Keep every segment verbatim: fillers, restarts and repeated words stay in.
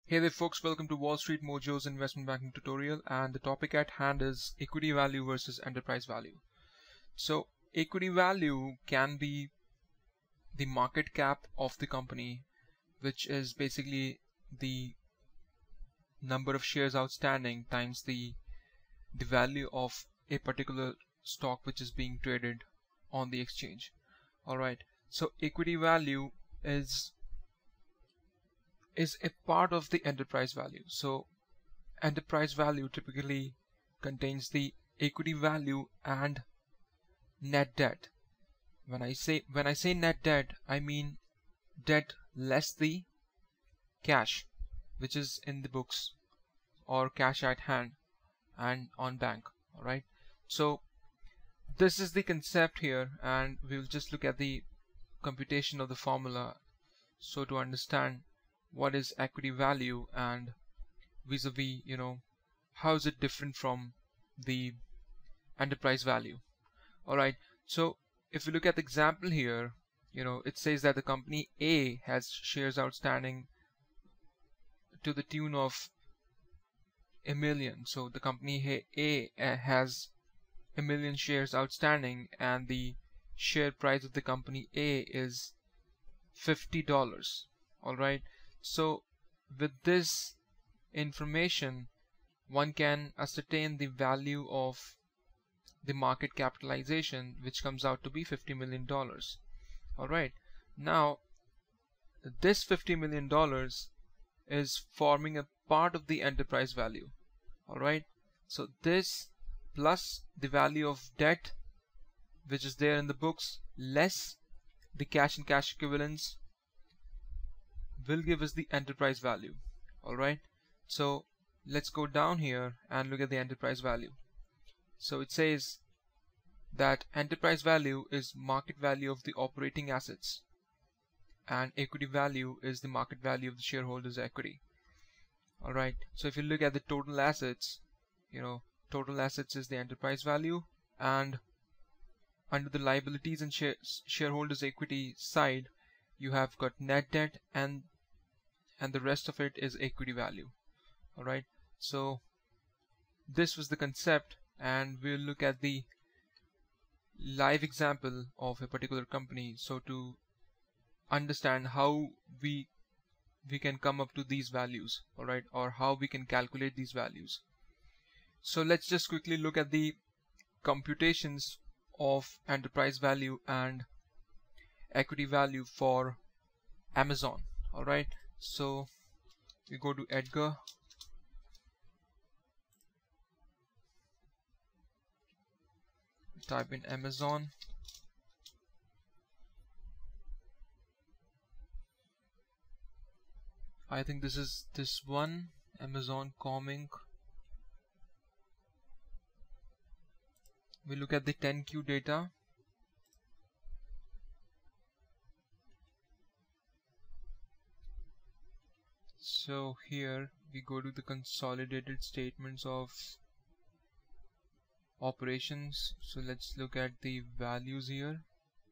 Hey there folks, welcome to Wall Street Mojo's investment banking tutorial, and the topic at hand is equity value versus enterprise value. So equity value can be the market cap of the company, which is basically the number of shares outstanding times the the value of a particular stock which is being traded on the exchange. Alright, so equity value is is a part of the enterprise value. So enterprise value typically contains the equity value and net debt. When I say when I say net debt, I mean debt less the cash which is in the books or cash at hand and on bank. Alright, so this is the concept here, and we'll just look at the computation of the formula so to understand what is equity value and vis-a-vis, you know, how is it different from the enterprise value. Alright, so if we look at the example here, you know, it says that the company A has shares outstanding to the tune of a million. So the company A has a million shares outstanding, and the share price of the company A is fifty dollars. Alright, so with this information one can ascertain the value of the market capitalization, which comes out to be fifty million dollars. Alright, now this fifty million dollars is forming a part of the enterprise value. Alright, so this plus the value of debt which is there in the books less the cash and cash equivalents will give us the enterprise value. Alright, so let's go down here and look at the enterprise value. So it says that enterprise value is market value of the operating assets, and equity value is the market value of the shareholders' equity. Alright, so if you look at the total assets, you know, total assets is the enterprise value, and under the liabilities and share, shareholders' equity side you have got net debt, and and the rest of it is equity value. Alright, so this was the concept, and we'll look at the live example of a particular company so to understand how we we can come up to these values. Alright, or how we can calculate these values. So let's just quickly look at the computations of enterprise value and equity value for Amazon. Alright, so we go to Edgar, type in Amazon, I think this is this one, Amazon Comic. We look at the ten Q data. So here we go to the consolidated statements of operations. So let's look at the values here.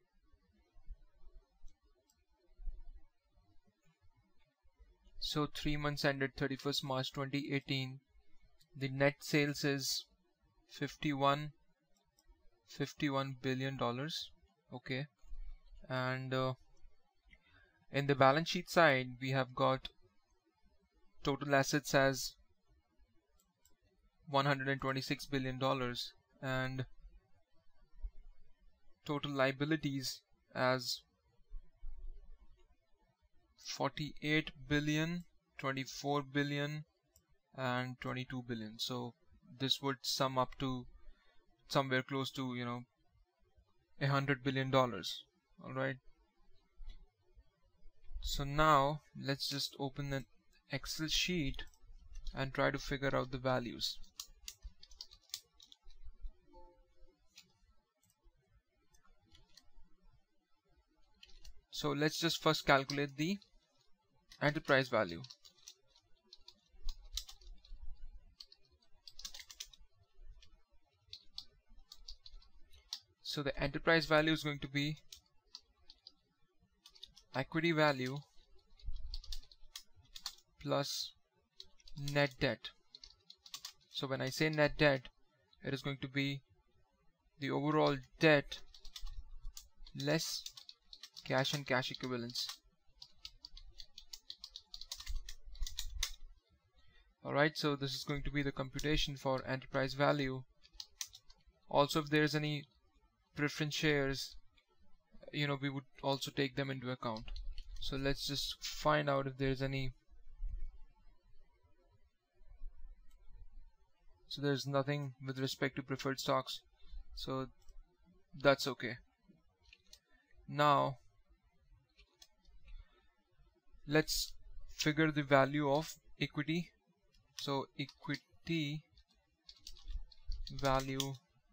So three months ended thirty-first March twenty eighteen. The net sales is fifty-one billion dollars. Okay, and uh, in the balance sheet side we have got total assets as one hundred twenty-six billion dollars, and total liabilities as forty-eight billion, twenty-four billion, and twenty-two billion. So this would sum up to somewhere close to, you know, a hundred billion dollars. Alright, so now let's just open an Excel sheet and try to figure out the values. So let's just first calculate the enterprise value. So the enterprise value is going to be equity value plus net debt. So when I say net debt, it is going to be the overall debt less cash and cash equivalents. Alright, so this is going to be the computation for enterprise value. Also, if there's any preference shares, you know, we would also take them into account. So let's just find out if there's any. So there's nothing with respect to preferred stocks, so that's okay. Now let's figure the value of equity. So equity value,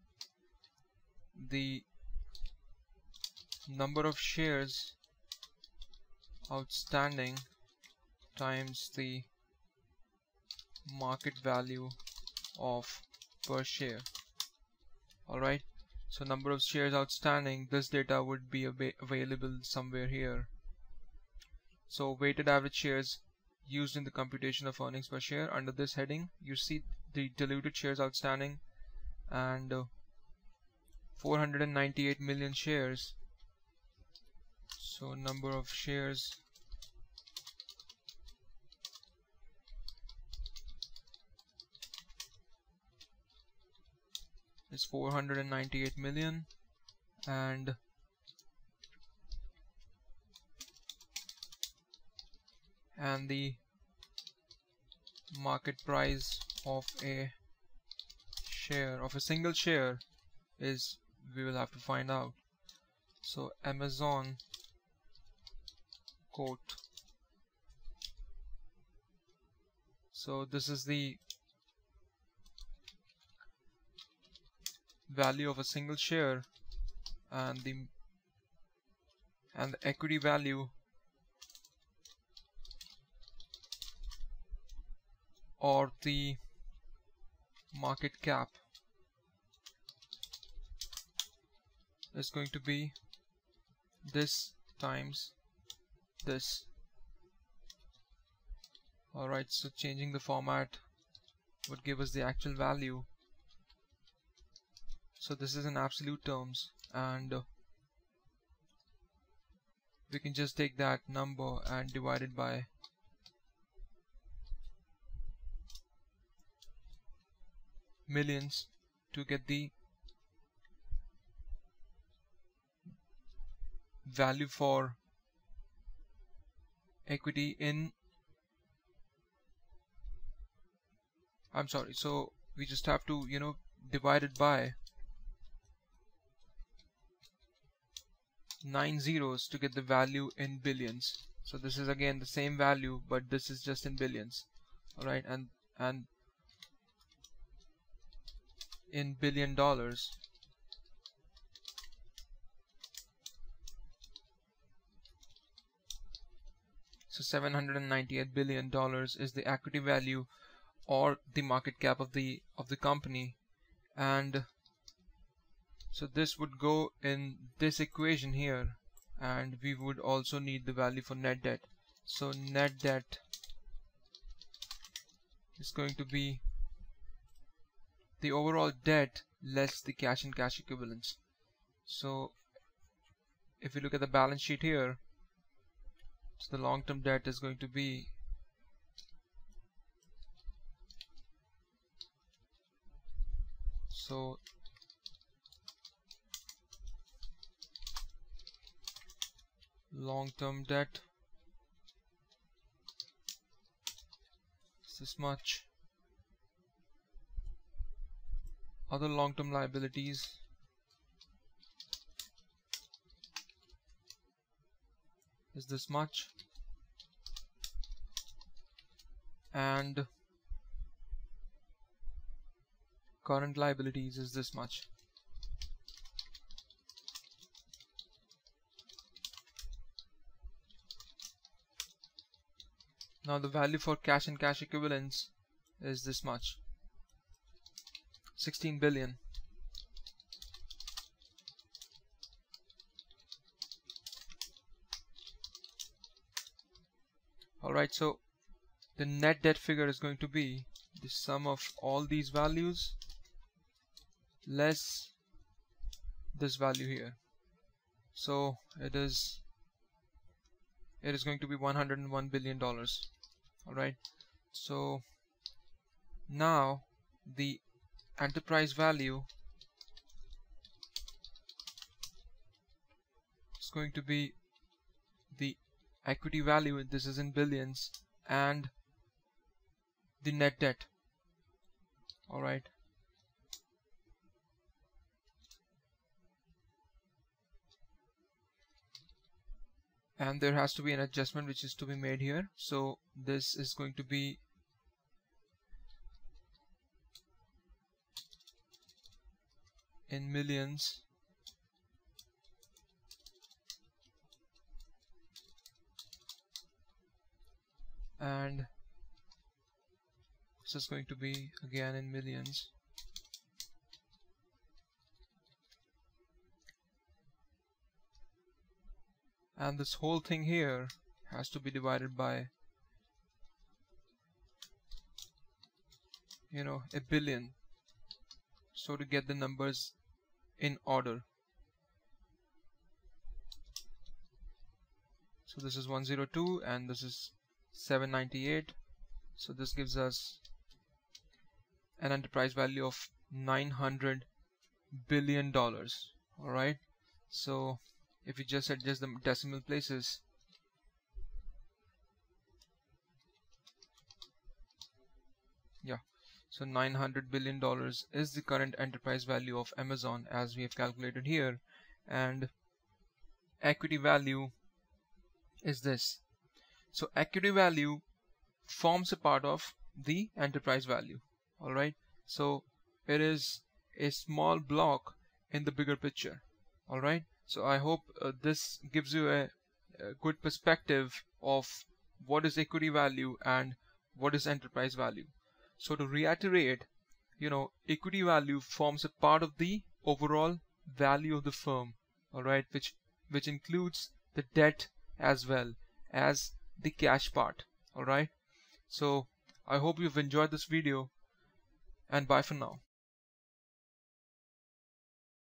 the number of shares outstanding times the market value of per share. Alright, so number of shares outstanding, this data would be av available somewhere here. So weighted average shares used in the computation of earnings per share. Under this heading you see the diluted shares outstanding, and uh, four hundred ninety-eight million shares. So number of shares is four hundred ninety-eight million, and and the market price of a share, of a single share, is, we will have to find out. So Amazon quote, so this is the value of a single share, and the and the equity value or the market cap is going to be this times this. Alright, so changing the format would give us the actual value. So this is in absolute terms, and uh, we can just take that number and divide it by millions to get the value for equity in, I'm sorry, so we just have to, you know, divide it by nine zeros to get the value in billions. So this is again the same value, but this is just in billions. Alright, and and in billion dollars. So seven hundred ninety-eight billion dollars is the equity value or the market cap of the of the company, and so this would go in this equation here, and we would also need the value for net debt. So net debt is going to be the overall debt less the cash and cash equivalents. So if you look at the balance sheet here, so the long-term debt is going to be so long-term debt is this much. Other long-term liabilities is this much, and current liabilities is this much. Now the value for cash and cash equivalents is this much, sixteen billion. Alright, so the net debt figure is going to be the sum of all these values less this value here. So it is it is going to be one hundred one billion dollars. Alright, so now the enterprise value is going to be the equity value, this is in billions, and the net debt. Alright, and there has to be an adjustment which is to be made here. So this is going to be in millions and this is going to be again in millions. And this whole thing here has to be divided by, you know, a billion, so to get the numbers in order. So this is one hundred two and this is seven ninety-eight, so this gives us an enterprise value of nine hundred billion dollars. Alright, so if you just adjust the decimal places, yeah, so nine hundred billion dollars is the current enterprise value of Amazon as we have calculated here, and equity value is this. So equity value forms a part of the enterprise value. Alright, so it is a small block in the bigger picture. Alright, so I hope uh, this gives you a, a good perspective of what is equity value and what is enterprise value. So to reiterate, you know, equity value forms a part of the overall value of the firm, alright, which which includes the debt as well as the cash part. Alright, so I hope you've enjoyed this video, and bye for now.